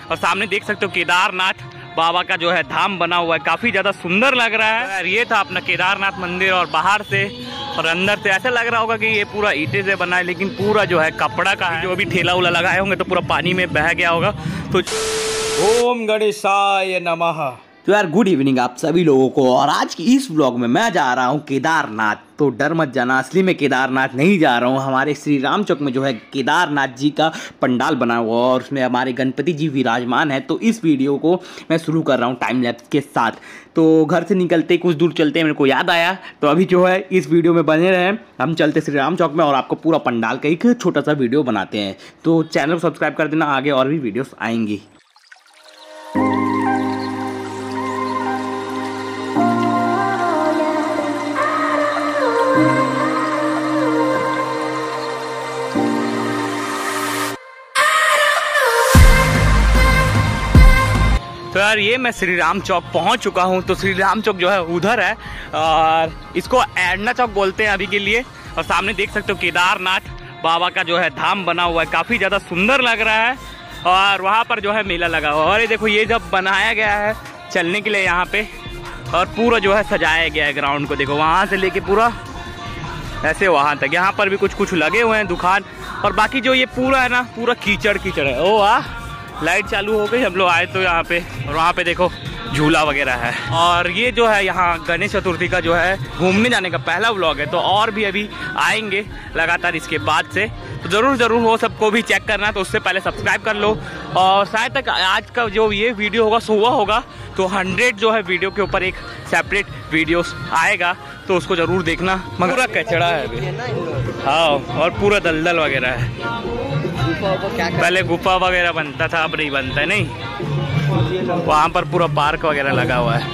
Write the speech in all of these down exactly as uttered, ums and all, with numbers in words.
और सामने देख सकते हो केदारनाथ बाबा का जो है धाम बना हुआ है, काफी ज्यादा सुंदर लग रहा है यार। ये था अपना केदारनाथ मंदिर और बाहर से और अंदर से ऐसा लग रहा होगा कि ये पूरा ईंटे से बना है, लेकिन पूरा जो है कपड़ा का है। जो अभी ठेला उला लगाए होंगे तो पूरा पानी में बह गया होगा। तो ओम गणेशाय नमः। तो यार गुड इवनिंग आप सभी लोगों को। और आज की इस व्लॉग में मैं जा रहा हूँ केदारनाथ। तो डर मत जाना, असली में केदारनाथ नहीं जा रहा हूँ। हमारे श्री राम चौक में जो है केदारनाथ जी का पंडाल बना हुआ है और उसमें हमारे गणपति जी विराजमान है। तो इस वीडियो को मैं शुरू कर रहा हूँ टाइम लैप्स के साथ। तो घर से निकलते कुछ दूर चलते मेरे को याद आया, तो अभी जो है इस वीडियो में बने रहे, हम चलते श्री राम चौक में और आपको पूरा पंडाल का एक छोटा सा वीडियो बनाते हैं। तो चैनल को सब्सक्राइब कर देना, आगे और भी वीडियोस आएंगी। तो यार ये मैं श्री राम चौक पहुंच चुका हूं। तो श्री राम चौक जो है उधर है और इसको एडना चौक बोलते हैं अभी के लिए। और सामने देख सकते हो केदारनाथ बाबा का जो है धाम बना हुआ है, काफी ज्यादा सुंदर लग रहा है। और वहां पर जो है मेला लगा हुआ है। और ये देखो ये जब बनाया गया है चलने के लिए यहाँ पे, और पूरा जो है सजाया गया है ग्राउंड को। देखो वहां से लेके पूरा ऐसे वहां तक, यहाँ पर भी कुछ कुछ लगे हुए हैं दुकान। और बाकी जो ये पूरा है ना, पूरा कीचड़ कीचड़ है। ओ वाह, लाइट चालू हो गई, हम लोग आए तो यहाँ पे। और वहाँ पे देखो झूला वगैरह है। और ये जो है यहाँ गणेश चतुर्थी का जो है घूमने जाने का पहला व्लॉग है। तो और भी अभी आएंगे लगातार इसके बाद से, तो ज़रूर ज़रूर वो सबको भी चेक करना। तो उससे पहले सब्सक्राइब कर लो। और शायद तक आज का जो ये वीडियो होगा सुबह होगा तो हंड्रेड जो है वीडियो के ऊपर एक सेपरेट वीडियोस आएगा, तो उसको ज़रूर देखना। मगर पूरा कचड़ा है अभी, हाँ, और पूरा दलदल वगैरह है। पहले गुफा वगैरह बनता था, अब नहीं बनता है। नहीं, वहाँ पर पूरा पार्क वगैरह लगा हुआ है।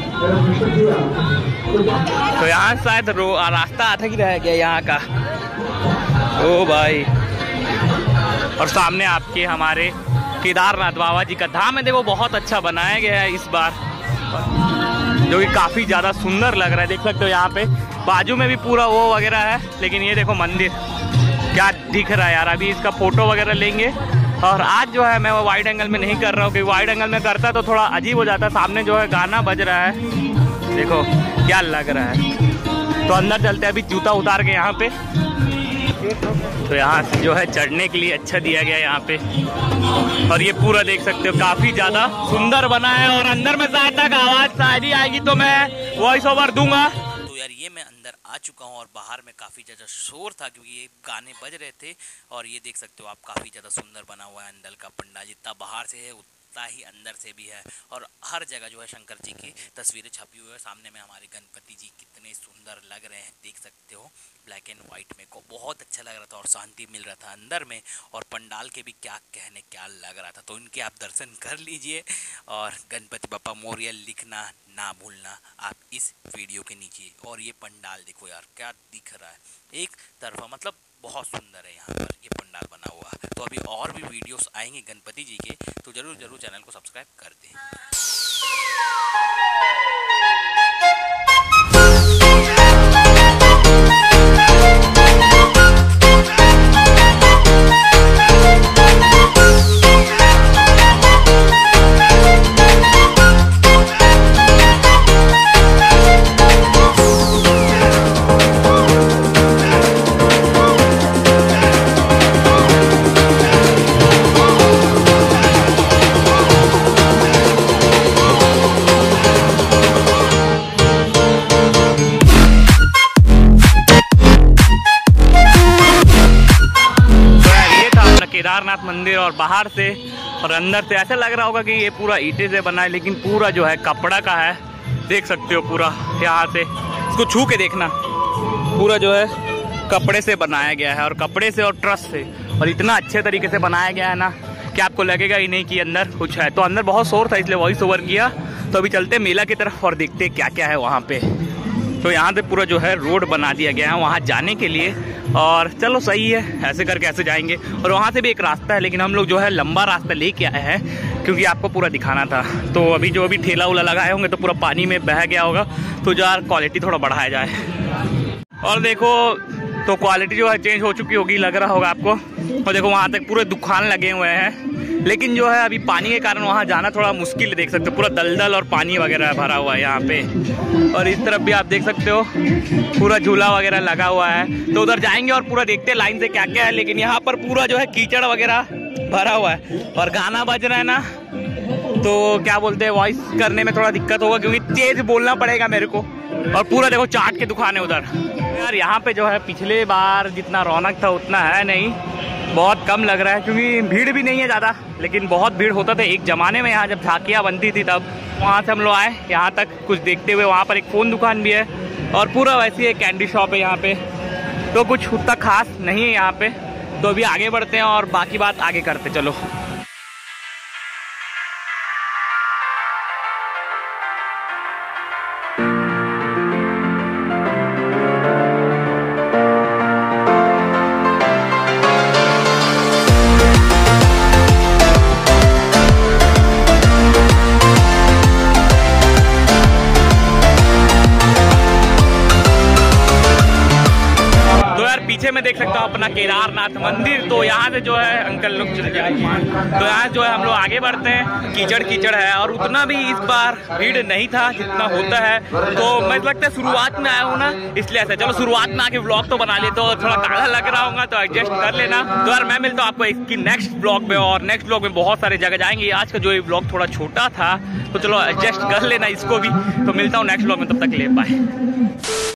तो यहाँ शायद रास्ता आता ही रह गया यहाँ का। ओ भाई, और सामने आपके हमारे केदारनाथ बाबा जी का धाम है। देखो बहुत अच्छा बनाया गया है इस बार, जो कि काफी ज्यादा सुंदर लग रहा है। देख सकते हो यहाँ पे बाजू में भी पूरा वो वगैरह है, लेकिन ये देखो मंदिर क्या दिख रहा है यार। अभी इसका फोटो वगैरह लेंगे। और आज जो है मैं वो वाइड एंगल में नहीं कर रहा हूँ, क्योंकि वाइड एंगल में करता तो थोड़ा अजीब हो जाता। सामने जो है गाना बज रहा है, देखो क्या लग रहा है। तो अंदर चलते हैं अभी, जूता उतार के यहाँ पे। तो यहाँ से जो है चढ़ने के लिए अच्छा दिया गया यहाँ पे। और ये पूरा देख सकते हो काफी ज्यादा सुंदर बना है। और अंदर में जहाँ तक आवाज शायरी आएगी तो मैं वॉइस ओवर दूंगा। तो यार ये मैं अंदर आ चुका हूँ और बाहर में काफ़ी ज़्यादा शोर था, क्योंकि ये गाने बज रहे थे। और ये देख सकते हो आप, काफ़ी ज़्यादा सुंदर बना हुआ है अंदर का पंडाल। जितना बाहर से है उतना ही अंदर से भी है। और हर जगह जो है शंकर जी की तस्वीरें छपी हुई है। सामने में हमारे गणपति जी कितने सुंदर लग रहे हैं, देख सकते हो। ब्लैक एंड वाइट में को बहुत अच्छा लग रहा था और शांति मिल रहा था अंदर में। और पंडाल के भी क्या कहने क्या लग रहा था। तो इनके आप दर्शन कर लीजिए। और गणपति बप्पा मोरिया लिखना ना भूलना आप इस वीडियो के नीचे। और ये पंडाल देखो यार क्या दिख रहा है एक तरफा, मतलब बहुत सुंदर है यहाँ पर ये पंडाल बना हुआ है। तो अभी और भी वीडियोस आएंगे गणपति जी के, तो जरूर जरूर चैनल को सब्सक्राइब कर दें। केदारनाथ मंदिर और बाहर से और अंदर से ऐसा लग रहा होगा कि ये पूरा ईंटे से बना है, लेकिन पूरा जो है कपड़ा का है। देख सकते हो पूरा यहाँ से, इसको छू के देखना, पूरा जो है कपड़े से बनाया गया है। और कपड़े से और ट्रस से, और इतना अच्छे तरीके से बनाया गया है ना कि आपको लगेगा ही नहीं कि अंदर कुछ है। तो अंदर बहुत शोर था इसलिए वॉइस ओवर किया। तो अभी चलते मेला की तरफ और देखते क्या क्या है वहाँ पे। तो यहाँ से पूरा जो है रोड बना दिया गया है वहाँ जाने के लिए। और चलो सही है, ऐसे करके ऐसे जाएंगे। और वहाँ से भी एक रास्ता है, लेकिन हम लोग जो है लंबा रास्ता लेके आए हैं क्योंकि आपको पूरा दिखाना था। तो अभी जो अभी ठेला उला लगाए होंगे तो पूरा पानी में बह गया होगा, तो जो यार क्वालिटी थोड़ा बढ़ाया जाए। और देखो तो क्वालिटी जो है चेंज हो चुकी होगी, लग रहा होगा आपको। और देखो वहाँ तक पूरे दुकान लगे हुए हैं, लेकिन जो है अभी पानी के कारण वहाँ जाना थोड़ा मुश्किल है। देख सकते हो पूरा दलदल और पानी वगैरह भरा हुआ है यहाँ पे। और इस तरफ भी आप देख सकते हो पूरा झूला वगैरह लगा हुआ है। तो उधर जाएंगे और पूरा देखते हैं लाइन से क्या क्या है। लेकिन यहाँ पर पूरा जो है कीचड़ वगैरह भरा हुआ है और गाना बज रहा है ना, तो क्या बोलते हैं वॉइस करने में थोड़ा दिक्कत होगा क्योंकि तेज बोलना पड़ेगा मेरे को। और पूरा देखो चाट की दुकान है उधर। यार यहाँ पे जो है पिछले बार जितना रौनक था उतना है नहीं, बहुत कम लग रहा है क्योंकि भीड़ भी नहीं है ज़्यादा। लेकिन बहुत भीड़ होता था एक ज़माने में यहाँ जब झांकियाँ बनती थी तब। वहाँ से हम लोग आए यहाँ तक कुछ देखते हुए। वहाँ पर एक फ़ोन दुकान भी है और पूरा वैसे एक कैंडी शॉप है यहाँ पे। तो कुछ उतना खास नहीं है यहाँ पे। तो अभी आगे बढ़ते हैं और बाकी बात आगे करते चलो। पीछे में देख सकता हूँ अपना केदारनाथ मंदिर। तो यहाँ से जो है अंकल लोग चले जाए। तो यहाँ जो है हम लोग आगे बढ़ते हैं। कीचड़ कीचड़ है और उतना भी इस बार भीड़ नहीं था जितना होता है। तो मैं लगता है शुरुआत में आया हूँ ना इसलिए ऐसा। चलो शुरुआत में आके व्लॉग तो बना लेते हो, थोड़ा काला लग रहा होगा तो एडजस्ट कर लेना। तो यार मैं मिलता हूँ आपको इसकी नेक्स्ट ब्लॉग में। और नेक्स्ट ब्लॉग में बहुत सारे जगह जाएंगे। आज का जो ये ब्लॉग थोड़ा छोटा था तो चलो एडजस्ट कर लेना इसको भी। तो मिलता हूँ नेक्स्ट ब्लॉग में, तब तक ले बाय।